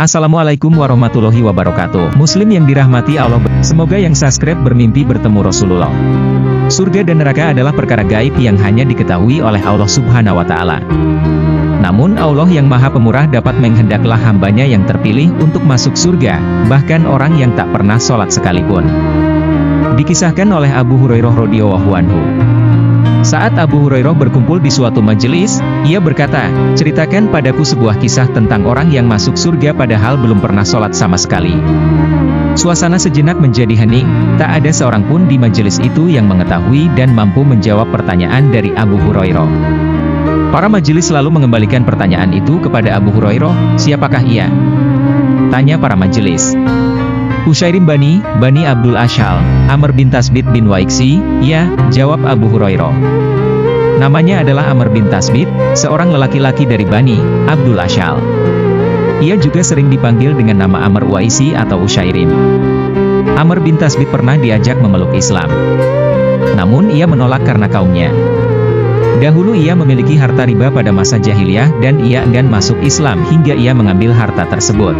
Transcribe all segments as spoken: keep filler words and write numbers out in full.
Assalamualaikum warahmatullahi wabarakatuh. Muslim yang dirahmati Allah, semoga yang subscribe bermimpi bertemu Rasulullah. Surga dan neraka adalah perkara gaib yang hanya diketahui oleh Allah Subhanahu wa Ta'ala. Namun Allah yang Maha Pemurah dapat menghendaklah hambanya yang terpilih untuk masuk surga, bahkan orang yang tak pernah sholat sekalipun. Dikisahkan oleh Abu Hurairah radhiyallahu anhu. Saat Abu Hurairah berkumpul di suatu majelis, ia berkata, "Ceritakan padaku sebuah kisah tentang orang yang masuk surga padahal belum pernah sholat sama sekali." Suasana sejenak menjadi hening, tak ada seorang pun di majelis itu yang mengetahui dan mampu menjawab pertanyaan dari Abu Hurairah. Para majelis lalu mengembalikan pertanyaan itu kepada Abu Hurairah, "Siapakah ia?" Tanya para majelis. "Usyairim Bani, Bani Abdul Ashal, Amr bin Tasbit bin Waiksi." "Ya," jawab Abu Hurairah. Namanya adalah Amr bin Tasbit, seorang lelaki-laki dari Bani Abdul Ashal. Ia juga sering dipanggil dengan nama Amr Waisi atau Usyairim. Amr bin Tasbit pernah diajak memeluk Islam. Namun ia menolak karena kaumnya. Dahulu ia memiliki harta riba pada masa jahiliyah dan ia enggan masuk Islam hingga ia mengambil harta tersebut.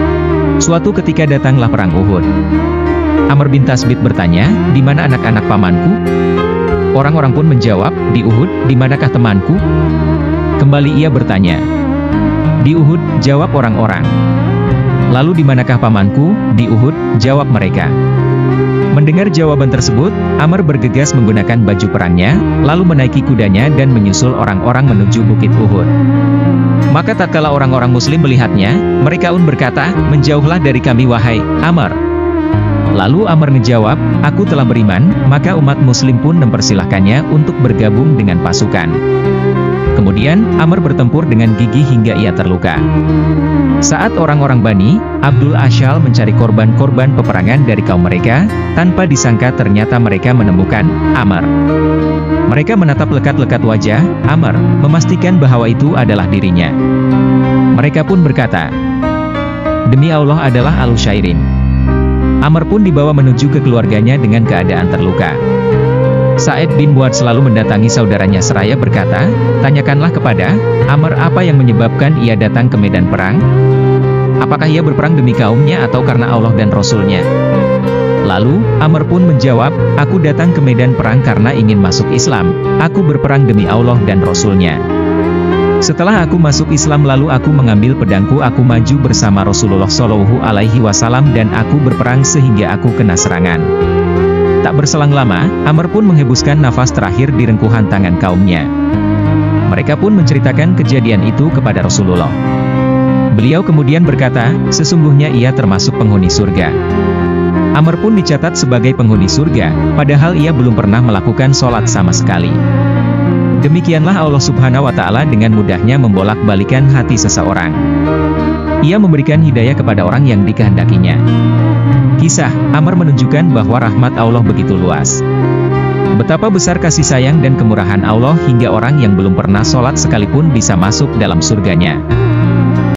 Suatu ketika datanglah perang Uhud. Amr bin Tasbit bertanya, "Di mana anak-anak pamanku?" Orang-orang pun menjawab, "Di Uhud." "Di manakah temanku?" Kembali ia bertanya. "Di Uhud," jawab orang-orang. "Lalu di manakah pamanku?" "Di Uhud," jawab mereka. Mendengar jawaban tersebut, Amr bergegas menggunakan baju perangnya, lalu menaiki kudanya dan menyusul orang-orang menuju Bukit Uhud. Maka tatkala orang-orang muslim melihatnya, mereka pun berkata, "Menjauhlah dari kami wahai Amr." Lalu Amr menjawab, "Aku telah beriman," maka umat muslim pun mempersilahkannya untuk bergabung dengan pasukan. Kemudian, Amr bertempur dengan gigih hingga ia terluka. Saat orang-orang Bani Abdul Ashal mencari korban-korban peperangan dari kaum mereka, tanpa disangka ternyata mereka menemukan Amr. Mereka menatap lekat-lekat wajah Amr, memastikan bahwa itu adalah dirinya. Mereka pun berkata, "Demi Allah adalah Al-Usyairim." Amr pun dibawa menuju ke keluarganya dengan keadaan terluka. Sa'id bin Mu'adz selalu mendatangi saudaranya seraya berkata, "Tanyakanlah kepada Amr apa yang menyebabkan ia datang ke medan perang. Apakah ia berperang demi kaumnya atau karena Allah dan Rasul-Nya?" Lalu, Amr pun menjawab, "Aku datang ke medan perang karena ingin masuk Islam. Aku berperang demi Allah dan Rasul-Nya. Setelah aku masuk Islam lalu aku mengambil pedangku, aku maju bersama Rasulullah Shallallahu Alaihi Wasallam dan aku berperang sehingga aku kena serangan." Tak berselang lama, Amr pun menghembuskan nafas terakhir di rengkuhan tangan kaumnya. Mereka pun menceritakan kejadian itu kepada Rasulullah. Beliau kemudian berkata, "Sesungguhnya ia termasuk penghuni surga." Amr pun dicatat sebagai penghuni surga, padahal ia belum pernah melakukan sholat sama sekali. Demikianlah Allah Subhanahu wa Ta'ala dengan mudahnya membolak-balikan hati seseorang. Ia memberikan hidayah kepada orang yang dikehendakinya. Kisah Amr menunjukkan bahwa rahmat Allah begitu luas. Betapa besar kasih sayang dan kemurahan Allah hingga orang yang belum pernah sholat sekalipun bisa masuk dalam surganya.